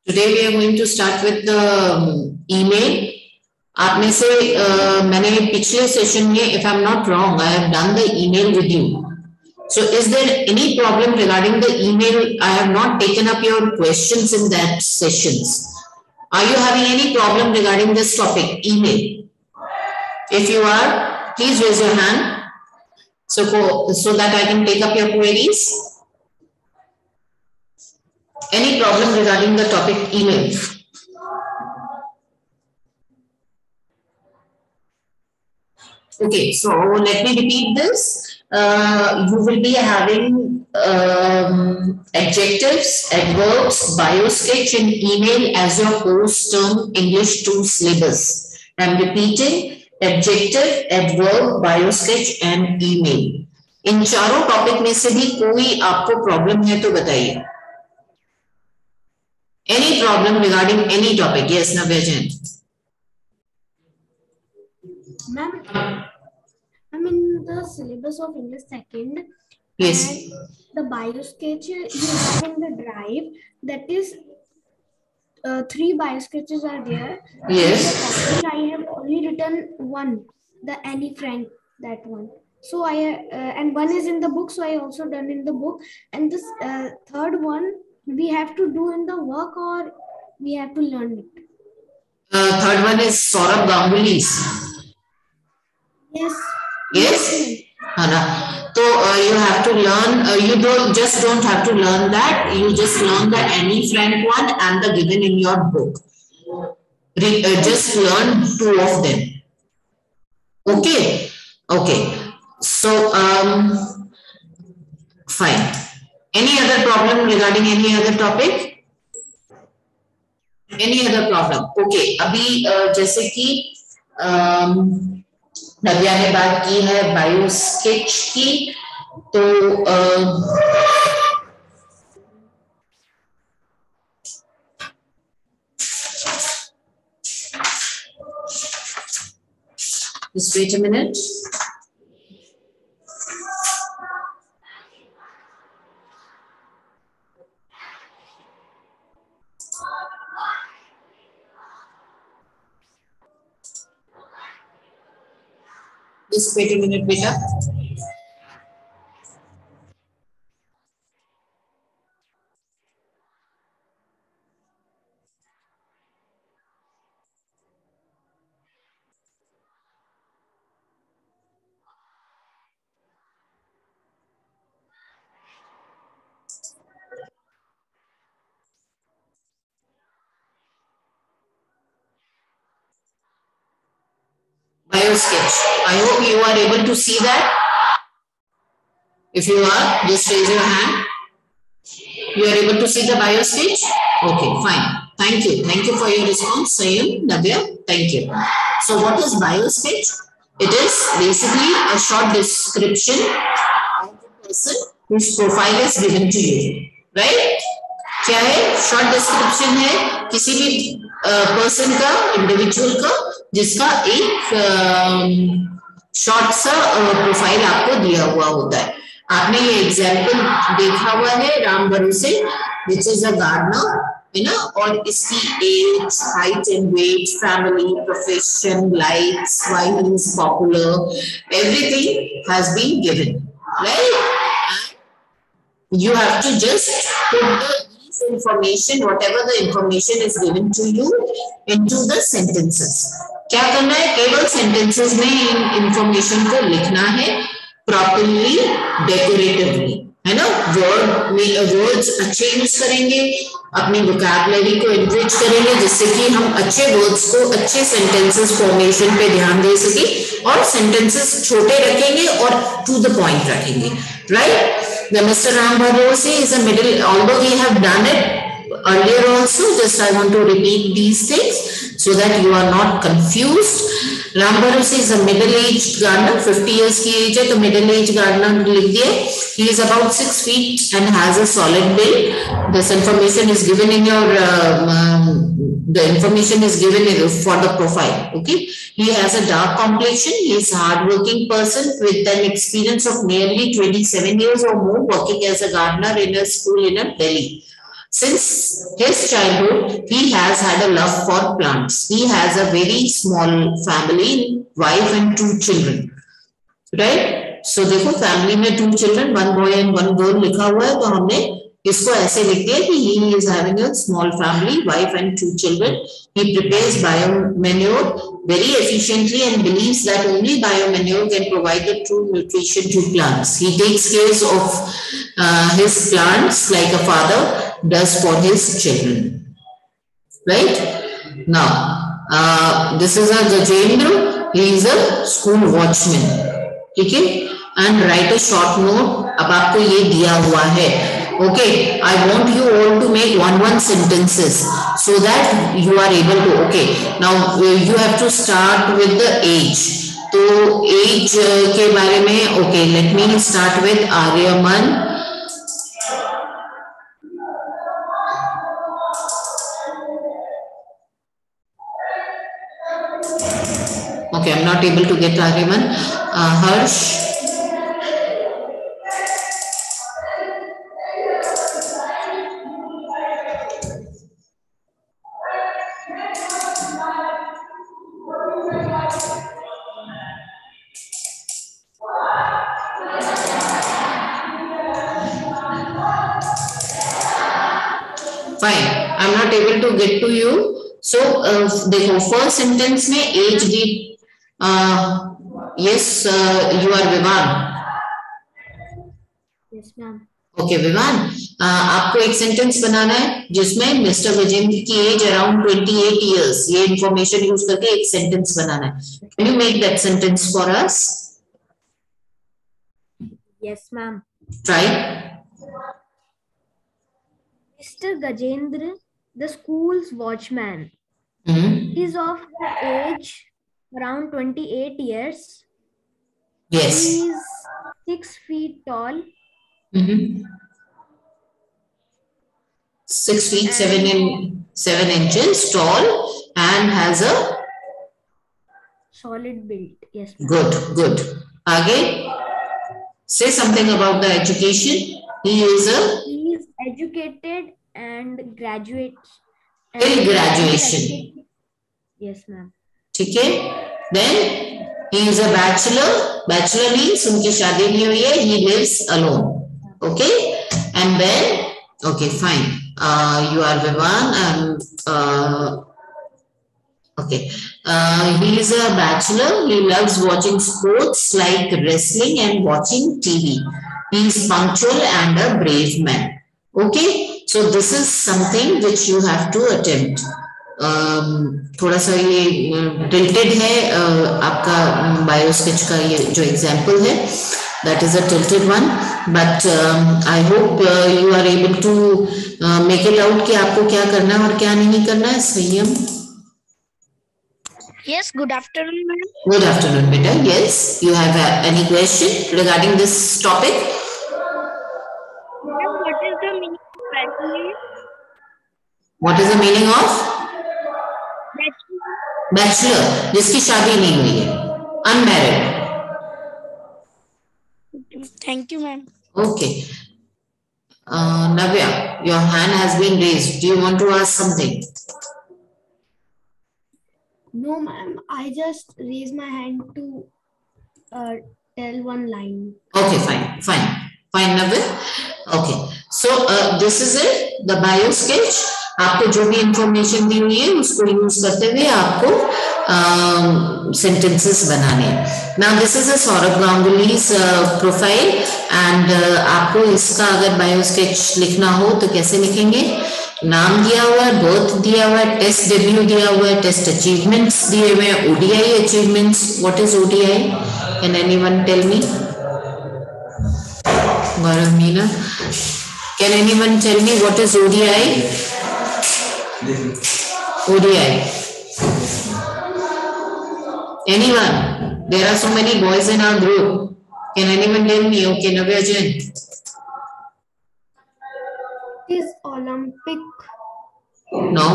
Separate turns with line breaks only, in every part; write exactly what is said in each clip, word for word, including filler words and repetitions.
Today we are going to start with the um, email. आप में से uh, मैंने पिछले सेशन में, if I'm not wrong, I have done the email with you. So is there any problem regarding the email? I have not taken up your questions in that sessions. Are you having any problem regarding this topic, email? If you are, please raise your hand so, so that I can take up your queries. Any problem regarding the topic email? Okay, so let me repeat this. Uh, you will be having um, adjectives, adverbs, biosketch and email as your course term English two syllabus. I'm repeating adjective, adverb, biosketch and email. इन चारों topic में से भी कोई आपको problem है तो बताइए. Any problem regarding any topic? Yes, Navya Jain.
Ma'am, I'm in the syllabus of English second.
Yes.
And the biosketch you have in the drive, that is uh, three biosketches are there.
Yes.
And I have only written one, the Annie Frank, that one. So I uh, and one is in the book, so I also done in the book. And this uh, third one we have to do in the work or we have to learn it.
Uh, third one is Saurabh Ganguly's.
Yes.
Yes. Hana. So uh, you have to learn. Uh, you don't just don't have to learn that. You just learn the Annie Frank one and the given in your book. Re uh, just learn two of them. Okay. Okay. So um, fine. Any other problem regarding any other topic? Any other problem? Okay. अभी uh, जैसे कि um, नव्या ने बात की है बायोस्केच की, तो just wait a minute. Just wait a minute, beta. Biosketch. I hope you are able to see that. If you are, just raise your hand. You are able to see the biosketch? Okay, fine. Thank you. Thank you for your response, Sayam, Navya. Thank you. So what is biosketch? It is basically a short description of the person whose profile is given to you. Right? क्या है? Short description है किसी भी person का, individual का, जिसका एक short सा प्रोफाइल आपको दिया हुआ होता है. आपने ये एग्जाम्पल देखा हुआ है राम भरोसे, विच इज अ गार्डनर, है ना, और इसकी age, height and weight, family, profession, likes, why he is popular, everything has been given, right? You have to just put the information, whatever the information is given to you, into the sentences. क्या करना है? केवल sentences में इन information को लिखना है, properly, डेकोरेटिवली, है ना. वर्ड में वर्ड्स अच्छे यूज करेंगे, अपनी वोकैबुलरी को एनरिच करेंगे, जिससे कि हम अच्छे वर्ड्स को अच्छे सेंटेंसेस फॉर्मेशन पे ध्यान दे सके, और सेंटेंसेस छोटे रखेंगे और टू द पॉइंट रखेंगे, right? The Mister Ram Bharose is a middle, although we have done it earlier also, just I want to repeat these things so that you are not confused. Ram Bharose is a middle-aged gardener, fifty years की age है तो middle-aged gardener लिख दिए. He is about six feet and has a solid build. This information is given in your, uh, um, the information is given for the profile. Okay. He has a dark complexion. He is a hardworking person with an experience of nearly twenty-seven years or more working as a gardener in a school in Delhi. Since his childhood, he has had a love for plants. He has a very small family, wife and two children, right? So देखो family में two children, one boy and one girl लिखा हुआ है, तो हमने इसको ऐसे लिख दिया कि he is having a small family, wife and two children. He prepares biomanure very efficiently and believes that only biomanure can provide the true nutrition to plants. He takes care of uh, his plants like a father does for his children. Right? Now, uh, this is a Gajendra. He is a school watchman. ठीक है? And write a short note. अब आपको ये दिया हुआ है. Okay, I want you all to make one one sentences so that you are able to. Okay, now you have to start with the age. तो age के बारे में, okay, let me start with Aryaman. Okay, I'm not able to get Aryaman. Uh, Harsh. Fine, I'm not able to get to you. So, uh, देखो first sentence में age did. Uh, yes, uh, you are Vivan.
Yes, ma'am.
Okay, Vivan. Uh, आपको एक sentence बनाना है जिसमें mister Gajendra की age around twenty-eight years. ये information use करके एक सेंटेंस बनाना है. Can you make that sentence for us?
Yes, ma'am.
Try.
Mister Gajendra, the school's watchman,
Mm-hmm.
is of the age around twenty-eight years.
Yes.
He is six feet tall.
Mm-hmm. Six feet
And-
seven in seven inches tall and has a
Solid build. Yes, ma'am.
good good. आगे say something about the education. He is a
He is educated and graduates.
Till graduation.
Yes, ma'am.
ठीक है. Then he is a bachelor. Bachelor means उनकी शादी नहीं हुई है. He lives alone. Okay. And then okay fine. Uh, you are Vivan and uh, okay. Uh, he is a bachelor. He loves watching sports like wrestling and watching T V. He is punctual and a brave man. Okay. So this is something which you have to attempt. Um, थोड़ा सा ये tilted है uh, आपका bio sketch का ये जो example है, that is a tilted one. But um, I hope uh, you are able to uh, make it out कि आपको क्या करना है और क्या नहीं करना है. संयम.
Yes, good afternoon, ma'am.
Good afternoon, beta. Yes, you have uh, any question regarding this topic?
What is the meaning of bachelor?
What is the meaning of
Bachelor.
bachelor? जिसकी शादी नहीं हुई है, unmarried.
Thank you, ma'am.
Okay. Uh, Navya, your hand has been raised. Do you want to ask something?
No, ma'am. I just raised my hand to uh, tell one line.
Okay, fine, fine, fine, Navya. Okay. So uh, this is it, the bio sketch. आपको जो भी information दी हुई है उसको use करते हुए आपको sentences uh, बनाने हैं. Now this is a Sourav Ganguly's profile and आपको इसका अगर बायो स्केच लिखना हो तो कैसे लिखेंगे? नाम दिया हुआ है, बर्थ दिया हुआ है, टेस्ट डेब्यू दिया हुआ है, टेस्ट अचीवमेंट्स दिए हुए हैं, ODI achievements. What is ODI? Can anyone tell me? Gaurav Meena, can anyone tell me what is ODI? O D I. Anyone? There are so many boys in our group. Can anyone tell me? Okay, Navya Jain.
Is Olympic.
No.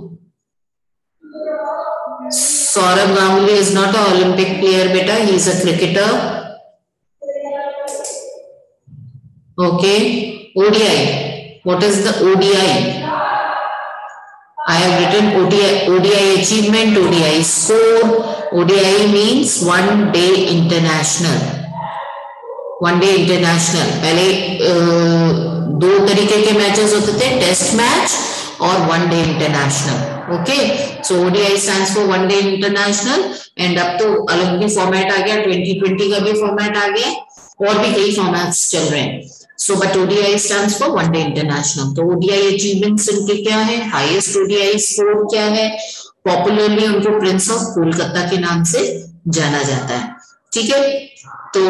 Saurabh Ganguly is not an Olympic player, beta. He is a cricketer. Okay. O D I. What is the O D I? I have written O D I, O D I achievement, O D I score. O D I means one day international. One day international. पहले दो तरीके के matches होते थे, test match और one day international. Okay, so O D I stands for one day international. And अब तो अलग भी फॉर्मेट आ गया, ट्वेंटी ट्वेंटी का भी फॉर्मेट आ गया और भी कई फॉर्मेट्स चल रहे हैं. So, but O D I stands for one day international. तो O D I achievements इनके क्या है, highest O D I score क्या है, पॉपुलरली उनको प्रिंस ऑफ कोलकाता के नाम से जाना जाता है. ठीक है, तो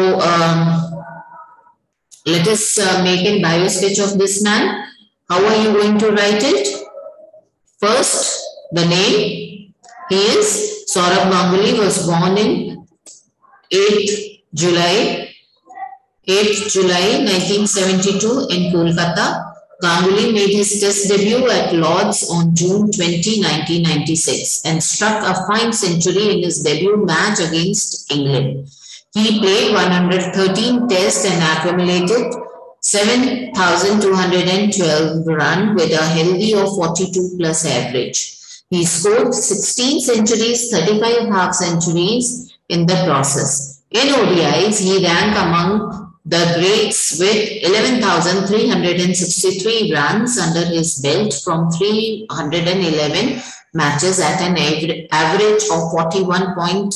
let us uh, make a bio sketch of this man. How are you going to write it? First, the name. He is Saurabh Ganguly, was born in eighth July eighth July nineteen seventy-two in Kolkata. Ganguly made his test debut at Lord's on June twentieth nineteen ninety-six and struck a fine century in his debut match against England. He played one hundred thirteen tests and accumulated seven thousand two hundred twelve runs with a healthy of forty-two plus average. He scored sixteen centuries, thirty-five half centuries in the process. In O D Is, he ranked among the greats with eleven thousand three hundred sixty-three runs under his belt from three hundred eleven matches at an average of forty-one point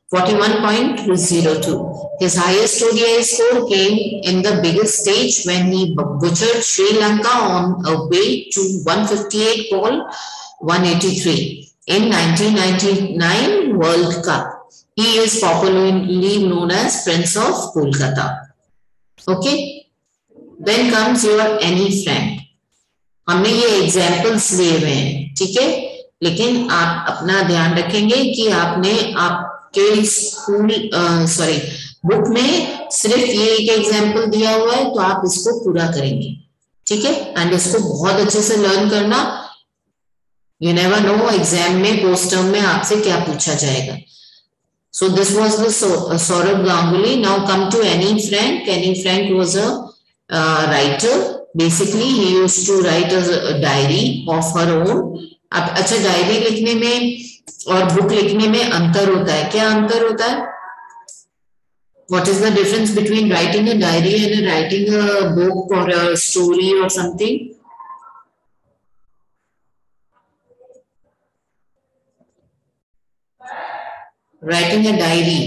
zero two. His highest O D I score came in the biggest stage when he butchered Sri Lanka on a way to one fifty-eight ball one eighty-three in nineteen ninety-nine World Cup. He is popularly known as Prince of Kolkata. Okay, then comes your any friend. हमने ये examples लिए हुए हैं, ठीक है, लेकिन आप अपना ध्यान रखेंगे कि आपने आपके स्कूल सॉरी बुक में सिर्फ ये एक एग्जाम्पल दिया हुआ है, तो आप इसको पूरा करेंगे. ठीक है, एंड इसको बहुत अच्छे से लर्न करना. यू नेवर नो एग्जाम में पोस्ट टर्म में आपसे क्या पूछा जाएगा. So this was the Saurabh Ganguly. Now come to Annie Frank. Annie Frank was a uh, writer. Basically, he used to write a, a diary of her own. अब अच्छा, diary लिखने में और बुक लिखने में अंतर होता है. क्या अंतर होता है? What is the difference between writing a diary and writing a book or a story or something? Writing a diary.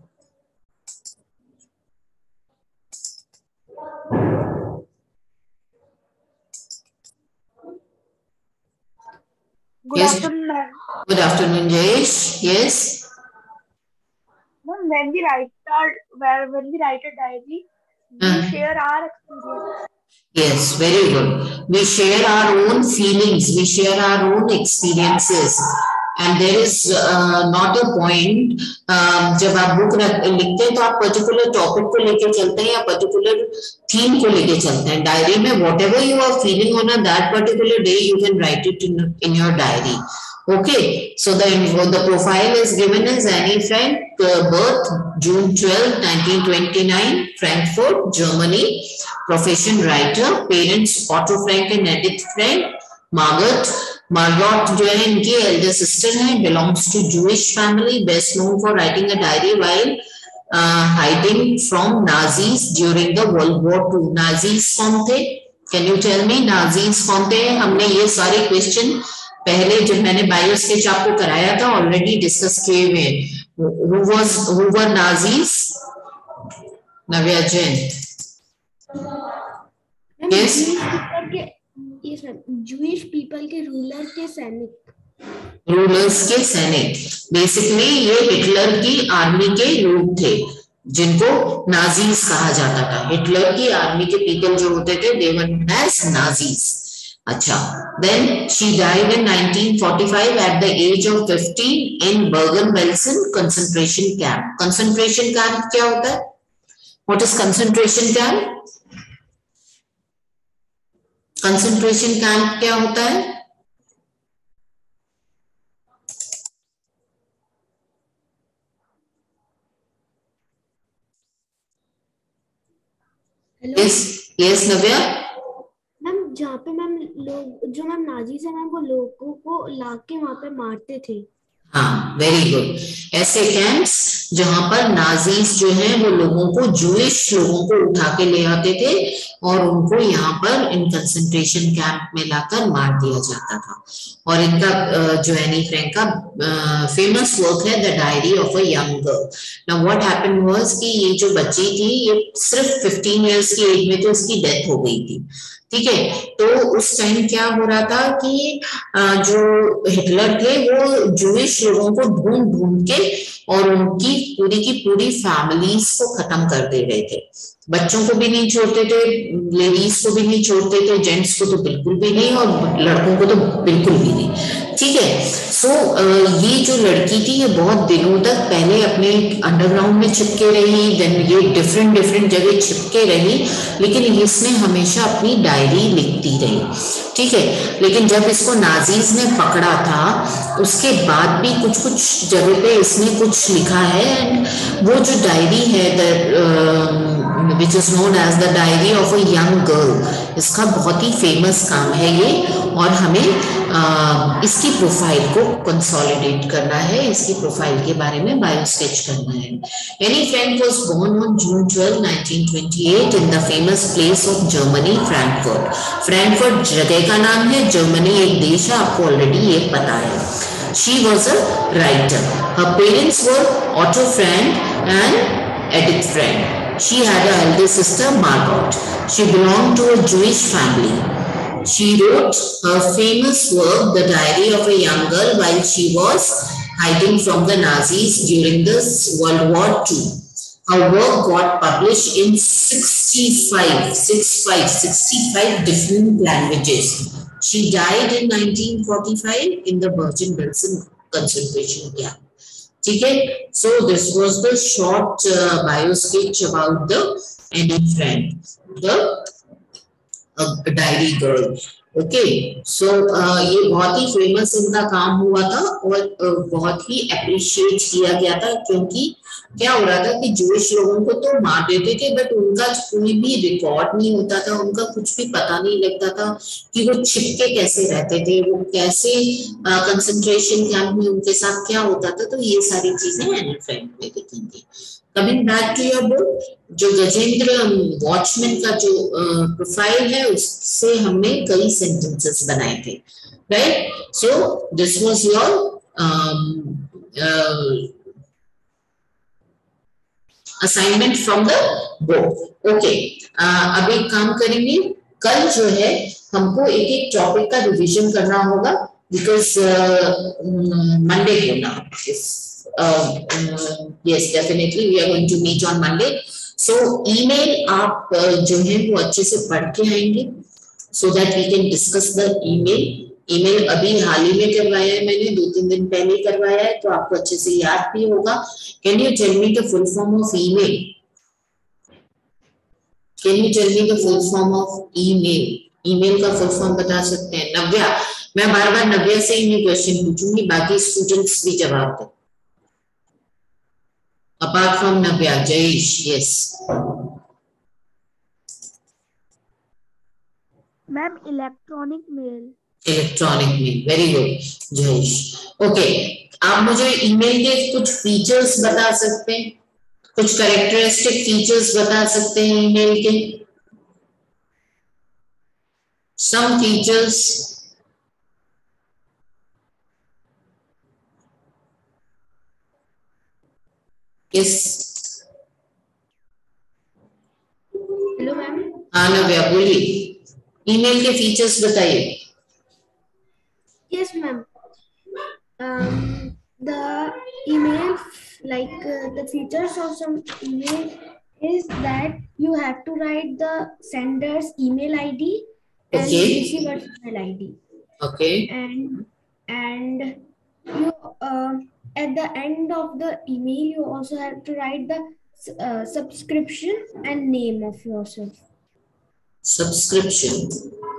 Good
Yes.
afternoon, ma'am.
Good afternoon, Jayesh. Yes.
Ma'am, when we write our where when we write a diary, we
Hmm.
share our experience.
Yes, very good. We share our own feelings. We share our own experiences. And there is uh, not a point. Uh, जब आप book लिखते हैं तो आप particular topic को लेके चलते हैं या पर्टिकुलर थीम को लेके चलते हैं. डायरी में whatever you are feeling on a that particular day, you can write it in, in your diary. Okay, so the the profile is given as Annie Frank, uh, birth June twelfth nineteen twenty-nine, Frankfurt, Germany. Profession writer. Parents Otto Frank and Edith Frank. Margot Margot जो है इनकी elder sister है. Belongs to Jewish family. Best known for writing a diary while uh, hiding from Nazis during the World War Two. Nazis कौन थे? Can you tell me Nazis कौन थे? हमने ये सारे क्वेश्चन पहले जब मैंने बायो स्केच आपको कराया था ऑलरेडी डिस्कस किए हुए हैं. Who was who were Nazis? Navya Jain. Yes.
Jewish people के रूलर के सैनिक.
रूलर्स के सैनिक. बेसिकली ये हिटलर की आर्मी के लोग थे जिनको नाजीज कहा जाता था. हिटलर की आर्मी के पीपल जो होते थे they were known as Nazis. अच्छा, then she died in nineteen forty-five at the age of fifteen in Bergen-Belsen concentration camp. Concentration camp क्या होता है? What is concentration camp? Concentration camp क्या होता है?
Hello.
Yes, yes, Navya.
Ma'am जहाँ पे ma'am लोग जो मैम नाजीज है मैम वो लोगों को लाके वहां पे मारते थे।
हाँ, वेरी गुड। ऐसे कैंप्स जहां पर नाजीज जो हैं वो लोगों को, जूइश लोगों को उठा के ले आते थे और उनको यहाँ पर इन कंसंट्रेशन कैंप में लाकर मार दिया जाता था। और इनका जो एनी फ्रैंक का फेमस वर्क है the diary of a young girl. Now what happened was कि ये जो बच्ची थी ये सिर्फ फिफ्टीन इयर्स की एज में तो उसकी डेथ हो गई थी, ठीक है। तो उस टाइम क्या हो रहा था कि जो हिटलर थे वो जूइश लोगों को ढूंढ ढूंढ के और उनकी पूरी की पूरी फैमिलीज को खत्म कर दे रहे थे। बच्चों को भी नहीं छोड़ते थे, लेडीज को भी नहीं छोड़ते थे, जेंट्स को तो बिल्कुल भी नहीं और लड़कों को तो बिल्कुल भी नहीं, ठीक है। सो ये जो लड़की थी ये बहुत दिनों तक पहले अपने अंडरग्राउंड में छिपके रही, देन ये डिफरेंट डिफरेंट जगह छिपके रही, लेकिन इसने हमेशा अपनी डायरी लिखती रही, ठीक है। लेकिन जब इसको नाजीज ने पकड़ा था उसके बाद भी कुछ कुछ जगह पे इसने कुछ लिखा है, एंड वो जो डायरी है the which is known as the diary of a young girl, इसका बहुत ही फेमस काम है ये। और हमें आ, इसकी प्रोफाइल को कंसोलिडेट करना है, इसकी प्रोफाइल के बारे में बायो स्केच करना है। Anne Frank was born on June twelve nineteen twenty eight in the famous place of Germany Frankfurt. Frankfurt जगह का नाम है, जर्मनी एक देश है, आपको ऑलरेडी ये पता है। She was a writer. Her parents were Otto Frank and Edith Frank. She had an elder sister, Margot. She belonged to a Jewish family. She wrote her famous work, The Diary of a Young Girl, while she was hiding from the Nazis during the World War Two. Her work got published in sixty-five, sixty-five, sixty-five different languages. She died in nineteen forty-five in the Bergen-Belsen concentration camp. Okay, so this was the short uh, bio sketch about the Annie Frank, the uh, diary girl. Okay, so uh, ये बहुत ही famous इनका काम हुआ था और uh, बहुत ही appreciate किया गया था, क्योंकि क्या हो रहा था कि जूइश लोगों को तो मार देते थे बट उनका कोई भी रिकॉर्ड नहीं होता था, उनका कुछ भी पता नहीं लगता था कि वो छिपके कैसे रहते थे, वो कैसे कंसंट्रेशन कैंप में उनके साथ क्या होता था। तो ये सारी चीजें एनी फ्रैंक में दिखेंगी। Coming back to your book, जो गजेंद्र वॉचमैन का जो प्रोफाइल है उससे हमने कई सेंटेंसेस बनाए थे, right. So this was your assignment from the book. Okay, अब एक काम करेंगे, कल जो है हमको एक एक टॉपिक का रिवीजन करना होगा, बिकॉज मंडे को ना, yes definitely we are going to meet on Monday. So email आप uh, जो है वो अच्छे से पढ़ के आएंगे, so that we can discuss the email. Email अभी हाल ही में करवाया है मैंने, दो तीन दिन पहले करवाया है, तो आपको अच्छे से याद भी होगा। Can you tell me the full form of email? Can you tell me the full form of email? Email का फुल फॉर्म बता सकते हैं? नव्या, मैं बार बार नव्या से ही क्वेश्चन पूछूंगी, बाकी स्टूडेंट्स भी जवाब दें। Apart from Navya, Jayesh, yes
ma'am, electronic mail.
Electronic mail, very good Jayesh. Okay, आप मुझे ईमेल के कुछ फीचर्स बता सकते हैं, कुछ कैरेक्टरिस्टिक फीचर्स बता सकते हैं ईमेल के? Some features. Yes,
hello ma'am.
हाँ नव्या बोलिए, ईमेल के फीचर्स बताइए।
Yes, ma'am. Um, the email, like uh, the features of some email is that you have to write the sender's email I D and
Okay.
receiver's email I D.
Okay.
And and you uh, at the end of the email you also have to write the uh, subscription and name of yourself.
Subscription.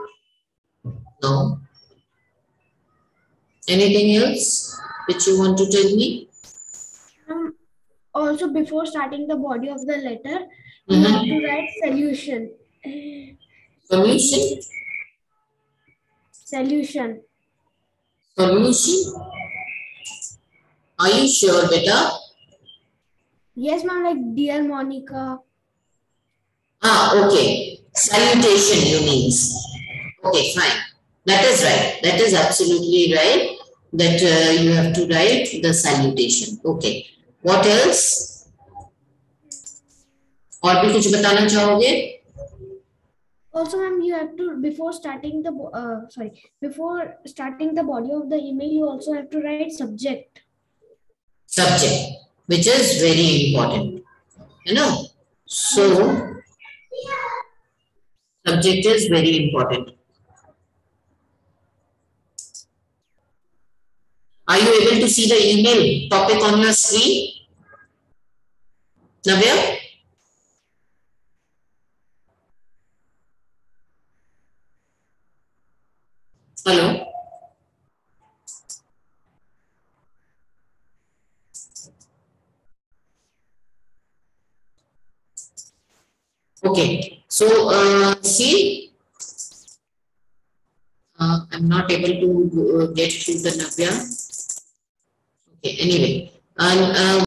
No. Anything else which you want to tell me?
Um, also, before starting the body of the letter, you
Mm-hmm.
have to write solution.
Solution?
Solution.
Solution? Are you sure, beta?
Yes, ma'am. Like dear Monica.
Ah, okay. Salutation, you mean. Okay, fine. That is right. That is absolutely right. That uh, you have to write the salutation. Okay. What else? और भी कुछ बताना चाहोगे?
Also, ma'am, you have to before starting the uh, sorry before starting the body of the email, you also have to write subject.
Subject, which is very important. You know. So subject is very important. Are you able to see the email topic on your screen? Navya? Hello? Okay. So, uh, see, uh, I'm not able to uh, get to the Navya. Okay, anyway. And, uh,